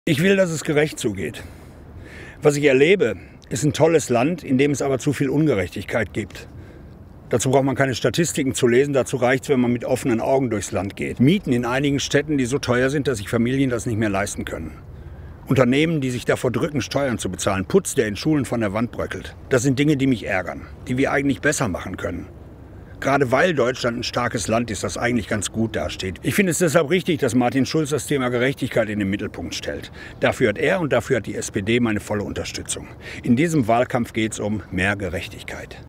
Ich will, dass es gerecht zugeht. Was ich erlebe, ist ein tolles Land, in dem es aber zu viel Ungerechtigkeit gibt. Dazu braucht man keine Statistiken zu lesen, dazu reicht es, wenn man mit offenen Augen durchs Land geht. Mieten in einigen Städten, die so teuer sind, dass sich Familien das nicht mehr leisten können. Unternehmen, die sich davor drücken, Steuern zu bezahlen. Putz, der in Schulen von der Wand bröckelt. Das sind Dinge, die mich ärgern, die wir eigentlich besser machen können. Gerade weil Deutschland ein starkes Land ist, das eigentlich ganz gut dasteht. Ich finde es deshalb richtig, dass Martin Schulz das Thema Gerechtigkeit in den Mittelpunkt stellt. Dafür hat er und dafür hat die SPD meine volle Unterstützung. In diesem Wahlkampf geht es um mehr Gerechtigkeit.